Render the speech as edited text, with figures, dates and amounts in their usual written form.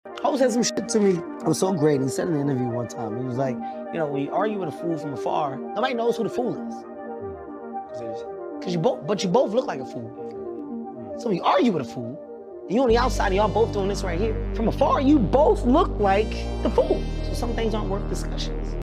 Ho said some shit to me. It was so great. He said in an interview one time, he was like, you know, when you argue with a fool from afar, nobody knows who the fool is. Because you both look like a fool. So when you argue with a fool, and you on the outside, and y'all both doing this right here. From afar, you both look like the fool. So some things aren't worth discussions.